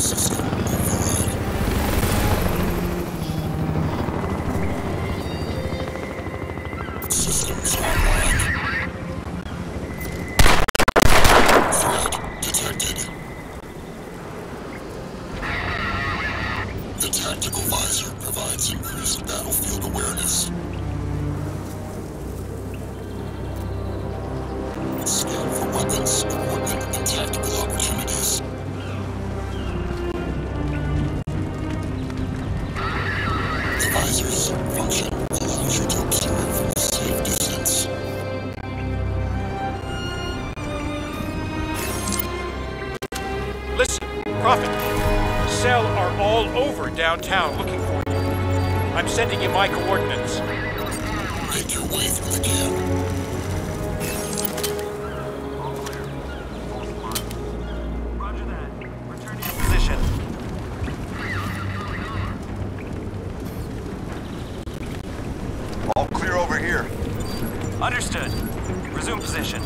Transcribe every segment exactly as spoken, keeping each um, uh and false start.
Downtown looking for you. I'm sending you my coordinates. Make your way through the camp. Roger that. Return to your position. All clear over here. Understood. Resume position.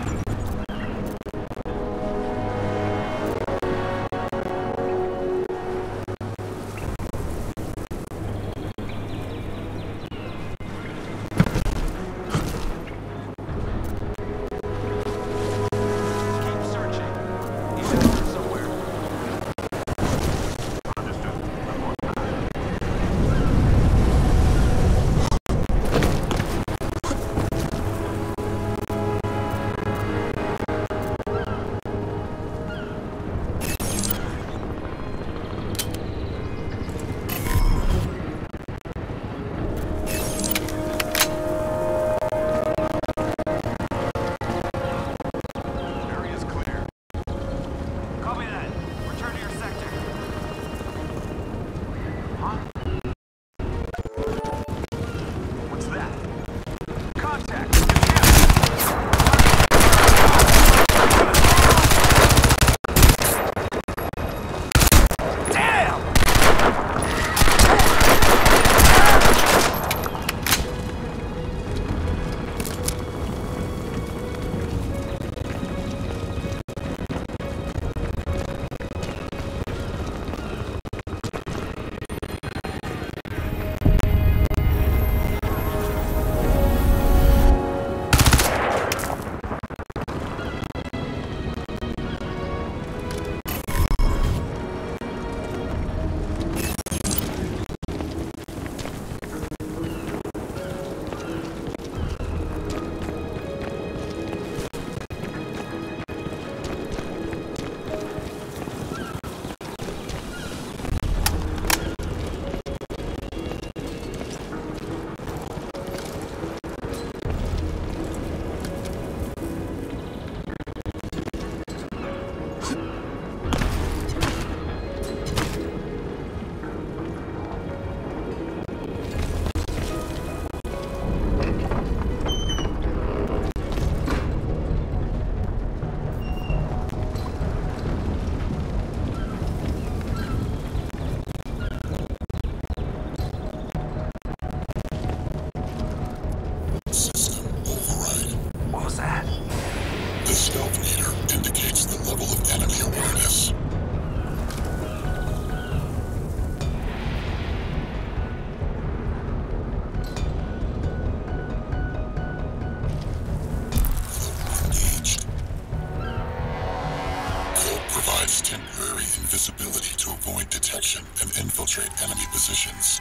Invisibility to avoid detection and infiltrate enemy positions.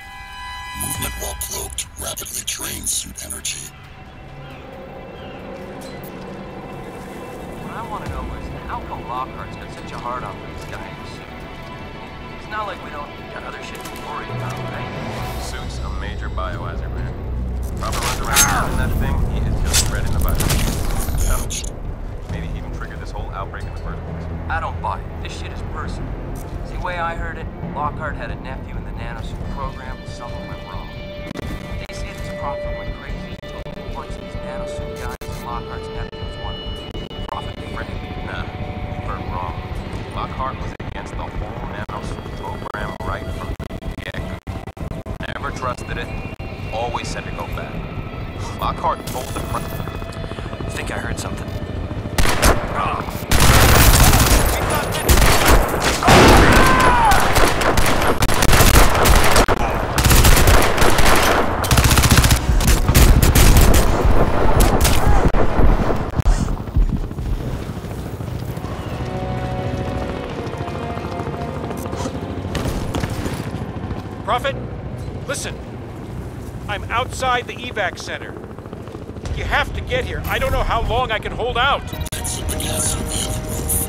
Movement while cloaked rapidly drains suit energy. What I want to know is, how come Lockhart's got such a hard-on for this guy in the suit? It's not like we don't got other shit to worry about, right? Suit's a major biohazard, man. Proper runs around in that thing, he is just spreading the virus. Damaged. Maybe he even triggered this whole outbreak in the first place. I don't buy it. This shit is personal. See, the way I heard it, Lockhart had a nephew in the nanosuit program and something went wrong. They say this Prophet went crazy. A bunch of these nanosuit guys and Lockhart's nephew was one of them. Prophet Frank. Nah, you heard wrong. Lockhart was against the whole nanosuit program right from the get-go. Never trusted it. Always said to go back. Lockhart told the President. I think I heard something. Oh. Prophet, listen. I'm outside the evac center. You have to get here. I don't know how long I can hold out. Exit the gas via the roof.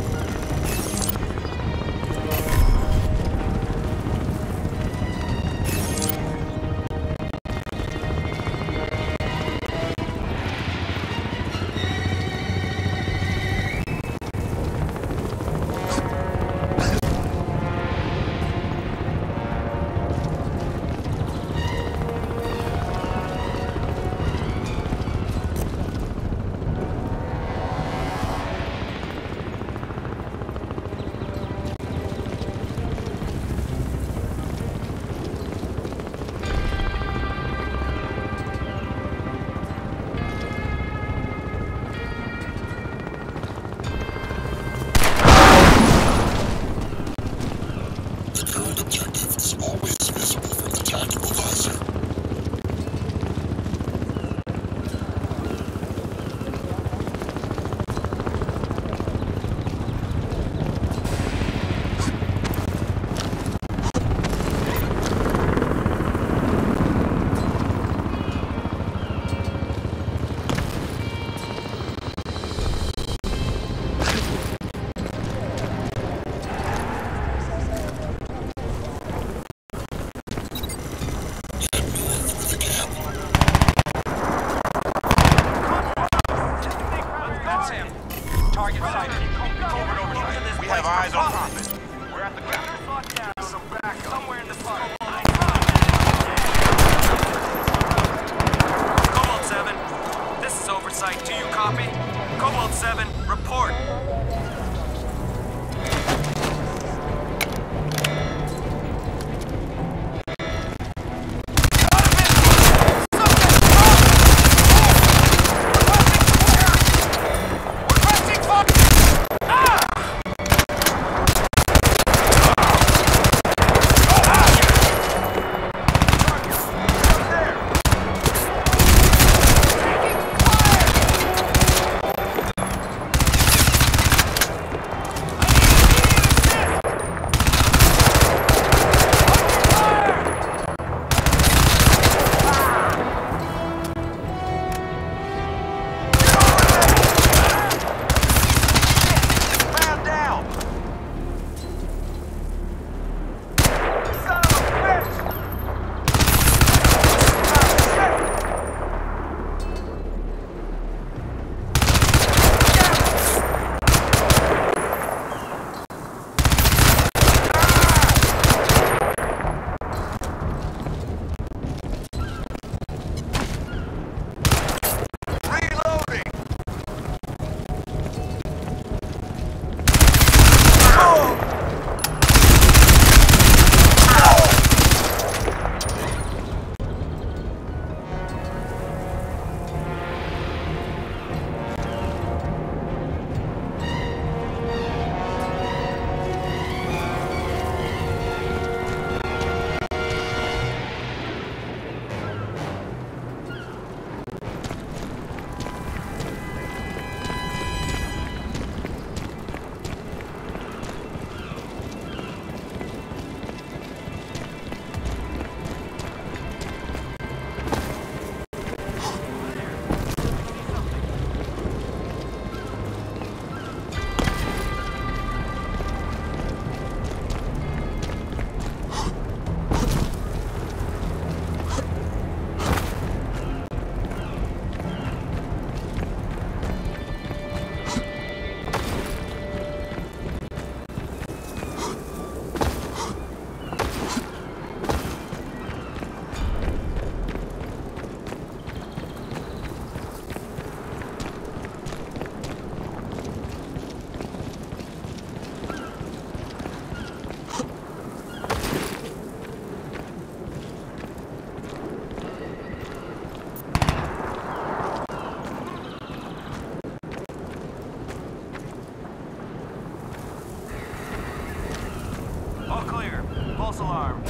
False alarm.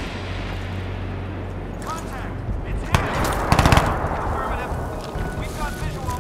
Contact! It's him! Affirmative. We've got visual.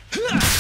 Huh!